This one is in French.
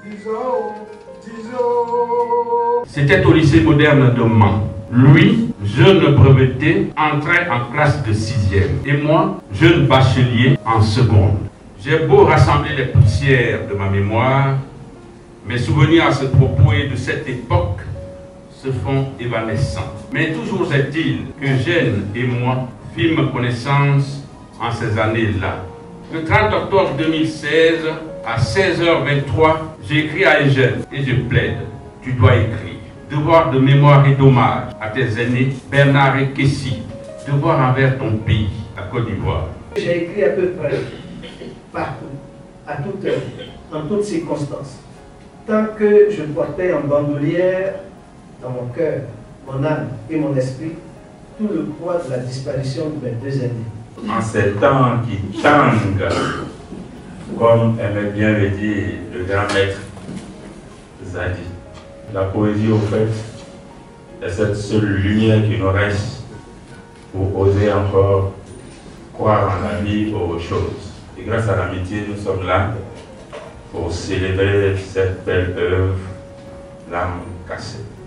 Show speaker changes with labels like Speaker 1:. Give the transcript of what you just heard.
Speaker 1: C'était au lycée moderne de Mans. Lui, jeune breveté, entrait en classe de 6e. Et moi, jeune bachelier en seconde. J'ai beau rassembler les poussières de ma mémoire, mes souvenirs à ce propos et de cette époque se font évanescents. Mais toujours est-il que Gênes et moi fîmes connaissance en ces années-là. Le 30 octobre 2016, à 16h23, j'ai écrit à Eugène et je plaide, tu dois écrire. Devoir de mémoire et d'hommage à tes aînés, Bernard et Kessie. Devoir envers ton pays, la Côte d'Ivoire.
Speaker 2: J'ai écrit à peu près partout, à toute heure, en toutes circonstances. Tant que je portais en bandoulière, dans mon cœur, mon âme et mon esprit, tout le poids de la disparition de mes deux aînés.
Speaker 3: En ces temps qui tangent, comme aimait bien le dire le grand maître Zadi, la poésie au fait est cette seule lumière qui nous reste pour oser encore croire en la vie aux choses. Et grâce à l'amitié, nous sommes là pour célébrer cette belle œuvre, l'âme cassée.